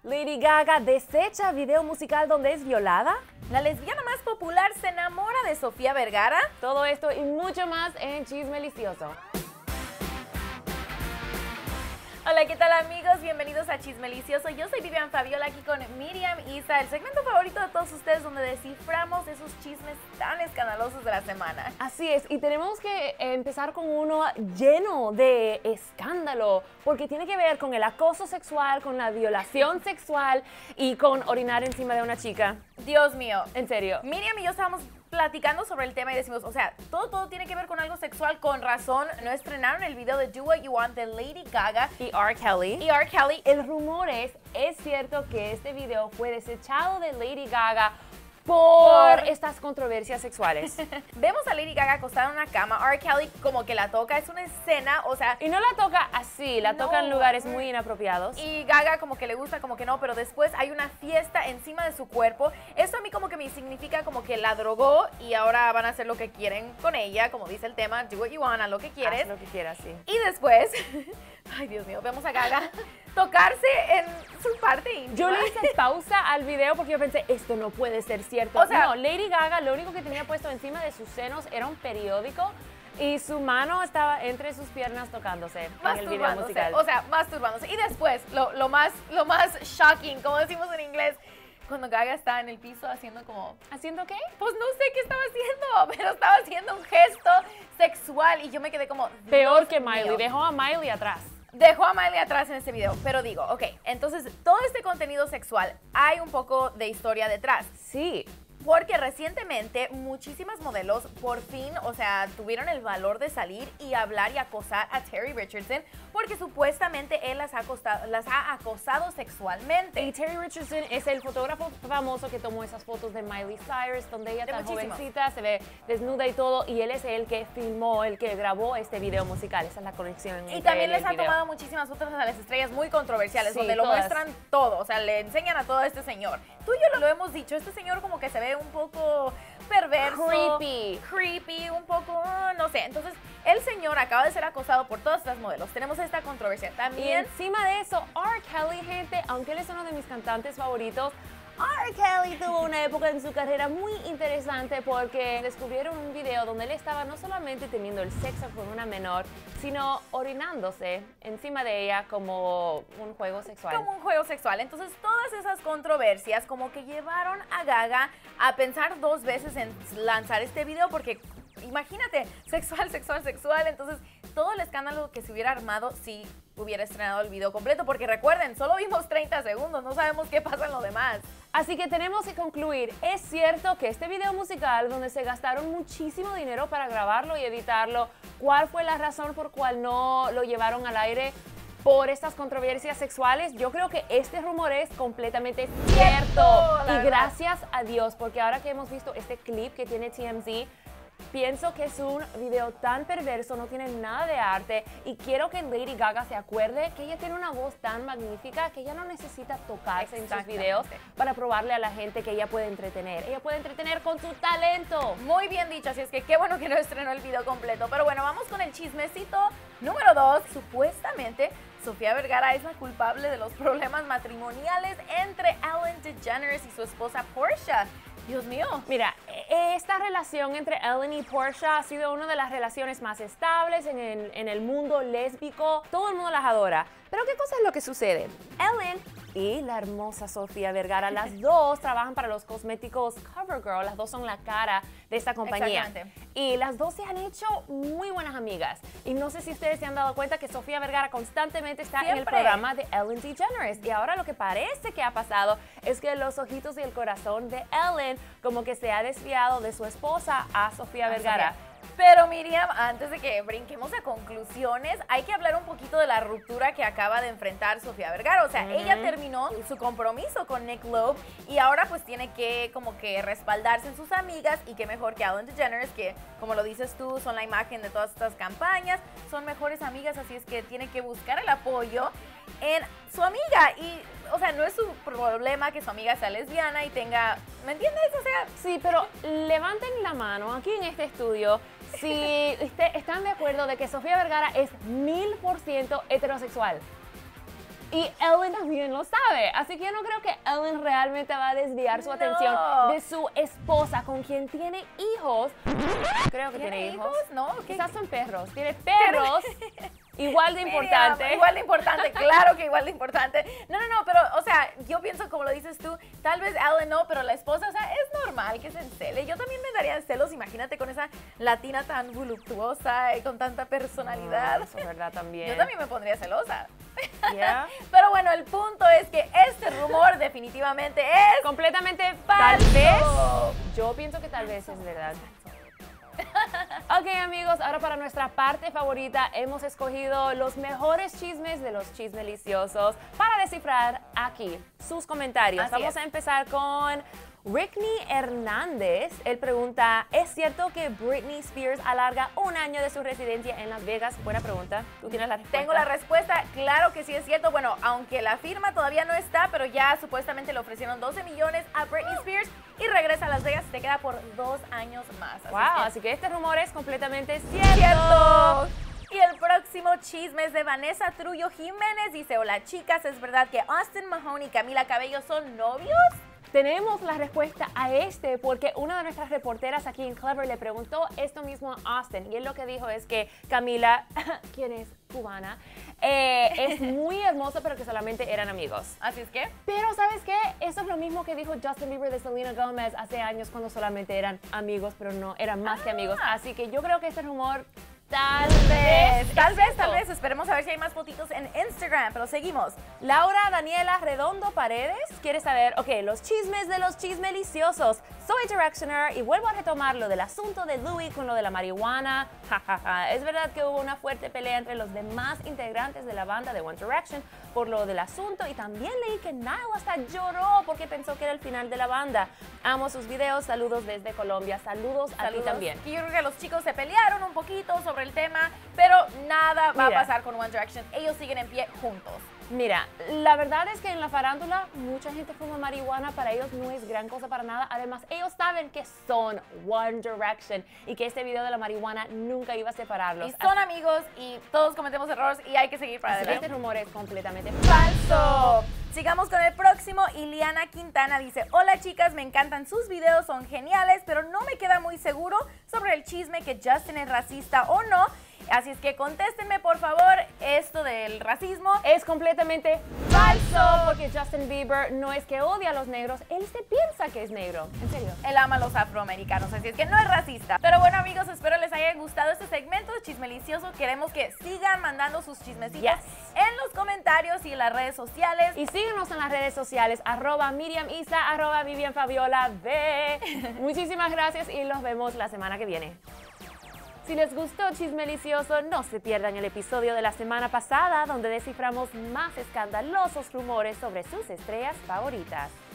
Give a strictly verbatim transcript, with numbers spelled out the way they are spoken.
Lady Gaga desecha video musical donde es violada. La lesbiana más popular se enamora de Sofía Vergara. Todo esto y mucho más en Chismelicioso. Hola, ¿qué tal amigos? Bienvenidos a Chismelicioso. Yo soy Vivian Fabiola aquí con Miriam Isa, el segmento favorito de todos ustedes donde desciframos esos chismes tan escandalosos de la semana. Así es, y tenemos que empezar con uno lleno de escándalo, porque tiene que ver con el acoso sexual, con la violación sexual y con orinar encima de una chica. Dios mío. En serio. Miriam y yo estábamos platicando sobre el tema y decimos, o sea, todo, todo tiene que ver con algo sexual. Con razón, no estrenaron el video de Do What You Want de Lady Gaga Y R. Kelly. y R. Kelly. El rumor es, es cierto que este video fue desechado de Lady Gaga por, Por- estas controversias sexuales. Vemos a Lady Gaga acostada en una cama, R. Kelly como que la toca, es una escena, o sea, Y no la toca así, la No. toca en lugares muy inapropiados. y Gaga como que le gusta, como que no, pero después hay una fiesta encima de su cuerpo. Eso a mí como que me significa como que la drogó y ahora van a hacer lo que quieren con ella, como dice el tema, do what you want, haz lo que quieres. Haz lo que quieras, sí. Y después, ay Dios mío, vemos a Gaga tocarse en su parte íntima. Yo le hice pausa al video porque yo pensé, esto no puede ser cierto. O sea- no, Lady Gaga lo único que tenía puesto encima de sus senos era un periódico y su mano estaba entre sus piernas tocándose en el video Masturbándose, musical. o sea, masturbándose. Y después, lo, lo, más, lo más shocking, como decimos en inglés, cuando Gaga está en el piso haciendo como, ¿Haciendo qué? pues no sé qué estaba haciendo, pero estaba haciendo un gesto sexual y yo me quedé como, Peor Dios que Miley, mío. dejó a Miley atrás. Dejó a Miley atrás en este video, pero digo, ok, entonces todo este contenido sexual, hay un poco de historia detrás. Sí, Porque recientemente muchísimas modelos por fin, o sea, tuvieron el valor de salir y hablar y acosar a Terry Richardson porque supuestamente él las ha, acostado- las ha acosado sexualmente. y Terry Richardson es el fotógrafo famoso que tomó esas fotos de Miley Cyrus, donde ella De tan muchísimas. jovencita se ve desnuda y todo, y él es el que filmó, el que grabó este video musical. Esa es la conexión. Y entre también él y les el han video. tomado muchísimas fotos a las estrellas muy controversiales, Sí, donde lo todas. muestran todo, o sea, le enseñan a todo este señor. Tú y yo lo, lo hemos dicho, este señor como que se ve un poco perverso. Creepy. Creepy, un poco, ah, no sé. Entonces, el señor acaba de ser acosado por todas estas modelos. Tenemos esta controversia. Y También, encima de eso, R. Kelly, gente, aunque él es uno de mis cantantes favoritos, R. Kelly tuvo una época en su carrera muy interesante porque descubrieron un video donde él estaba no solamente teniendo el sexo con una menor, sino orinándose encima de ella como un juego sexual. como un juego sexual. Entonces, todas esas controversias como que llevaron a Gaga a pensar dos veces en lanzar este video porque, imagínate, sexual, sexual, sexual. Entonces, todo el escándalo que se hubiera armado si hubiera estrenado el video completo. Porque recuerden, solo vimos treinta segundos, no sabemos qué pasa en lo demás. Así que tenemos que concluir, es cierto que este video musical donde se gastaron muchísimo dinero para grabarlo y editarlo, ¿cuál fue la razón por cual no lo llevaron al aire? Por estas controversias sexuales. Yo creo que este rumor es completamente cierto. la Y verdad. gracias a Dios, porque ahora que hemos visto este clip que tiene T M Z, pienso que es un video tan perverso, no tiene nada de arte y quiero que Lady Gaga se acuerde que ella tiene una voz tan magnífica que ella no necesita tocarse en sus Exactamente. videos para probarle a la gente que ella puede entretener. Ella puede entretener con su talento. Muy bien dicho, así es que qué bueno que no estrenó el video completo. Pero bueno, vamos con el chismecito número dos. Supuestamente, Sofía Vergara es la culpable de los problemas matrimoniales entre Ellen DeGeneres y su esposa Portia. Dios mío. Mira, e- esta relación entre Ellen y Portia ha sido una de las relaciones más estables en el, en el mundo lésbico. Todo el mundo las adora. Pero ¿qué cosa es lo que sucede? Ellen y la hermosa Sofía Vergara, las dos trabajan para los cosméticos CoverGirl. Las dos son la cara de esta compañía. Exactamente. Y las dos se han hecho muy buenas amigas. Y no sé si ustedes se han dado cuenta que Sofía Vergara constantemente está en el Siempre. programa de Ellen DeGeneres. Y ahora lo que parece que ha pasado es que los ojitos y el corazón de Ellen como que se ha desviado de su esposa a Sofía A Vergara. Sofía. Pero Miriam, antes de que brinquemos a conclusiones, hay que hablar un poquito de la ruptura que acaba de enfrentar Sofía Vergara. O sea, Ujú. ella terminó su compromiso con Nick Loeb y ahora pues tiene que como que respaldarse en sus amigas y qué mejor que Ellen DeGeneres, que como lo dices tú, son la imagen de todas estas campañas, son mejores amigas, así es que tiene que buscar el apoyo en su amiga. Y, o sea, no es su problema que su amiga sea lesbiana y tenga, ¿me entiendes? O sea, Sí, pero levanten la mano aquí en este estudio si usted- están de acuerdo de que Sofía Vergara es mil por ciento heterosexual. Y Ellen también lo sabe. Así que yo no creo que Ellen realmente va a desviar su No. atención de su esposa, con quien tiene hijos. Creo que ¿Tiene tiene hijos. hijos? No, ¿qué? Quizás son perros. Tiene perros. Igual de importante. Miriam, igual de importante, claro que igual de importante. No, no, no, pero, o sea, yo pienso, como lo dices tú, tal vez Ellen no, pero la esposa, o sea, es normal que se encele. Yo también me daría celos, imagínate, con esa latina tan voluptuosa y con tanta personalidad. Ah, eso es verdad también. Yo también me pondría celosa. Yeah. Pero bueno, el punto es que este rumor definitivamente es Completamente falso. tal vez. Yo pienso que tal vez es verdad. Ok, amigos, ahora para nuestra parte favorita hemos escogido los mejores chismes de los chismeliciosos para descifrar aquí sus comentarios. Así Vamos es. a empezar con Rickney Hernández. Él pregunta, ¿es cierto que Britney Spears alarga un año de su residencia en Las Vegas? Buena pregunta. ¿Tú tienes la respuesta? Tengo la respuesta, claro que sí es cierto. Bueno, aunque la firma todavía no está, pero ya supuestamente le ofrecieron doce millones a Britney Spears y regresa a Las Vegas, se queda por dos años más. Así Wow, que- así que este rumor es completamente cierto. ¡Cierto! Y el próximo chisme es de Vanessa Trullo Jiménez. Dice, hola chicas, ¿es verdad que Austin Mahone y Camila Cabello son novios? Tenemos la respuesta a este porque una de nuestras reporteras aquí en Clever le preguntó esto mismo a Austin y él lo que dijo es que Camila, quien es cubana, eh, es muy hermosa pero que solamente eran amigos. Así es que... Pero ¿sabes qué? Eso es lo mismo que dijo Justin Bieber de Selena Gomez hace años cuando solamente eran amigos pero no eran más que amigos. Así que yo creo que este rumor tal vez, Tal es vez, cierto. tal vez. Esperemos a ver si hay más fotitos en Instagram, pero seguimos. Laura Daniela Redondo Paredes quiere saber, ok, los chismes de los chismeliciosos. Soy Directioner y vuelvo a retomar lo del asunto de Louis con lo de la marihuana. Ja, ja, ja. Es verdad que hubo una fuerte pelea entre los demás integrantes de la banda de One Direction por lo del asunto y también leí que Niall hasta lloró porque pensó que era el final de la banda. Amo sus videos, saludos desde Colombia, saludos, a ti Saludos. también. Y yo creo que los chicos se pelearon un poquito sobre el tema, pero nada va Mira. a pasar con One Direction. Ellos siguen en pie juntos. Mira, la verdad es que en la farándula mucha gente fuma marihuana, para ellos no es gran cosa para nada. Además, ellos saben que son One Direction y que este video de la marihuana nunca iba a separarlos. Y son amigos y todos cometemos errores y hay que seguir para Así que adelante. este rumor es completamente ¡Falso! Sigamos con el próximo. Iliana Quintana dice, hola chicas, me encantan sus videos, son geniales, pero no me queda muy seguro sobre el chisme que Justin es racista o no. Así es que contéstenme, por favor, esto del racismo. Es completamente falso, porque Justin Bieber no es que odia a los negros, él se piensa que es negro. En serio. Él ama a los afroamericanos, así es que no es racista. Pero bueno, amigos, espero les haya gustado este segmento de Chismelicioso. Queremos que sigan mandando sus chismecitos Yes. en los comentarios y en las redes sociales. Y síguenos en las redes sociales, arroba Miriam Isa, arroba Vivian Fabiola B. Muchísimas gracias y los vemos la semana que viene. Si les gustó Chismelicioso, no se pierdan el episodio de la semana pasada donde desciframos más escandalosos rumores sobre sus estrellas favoritas.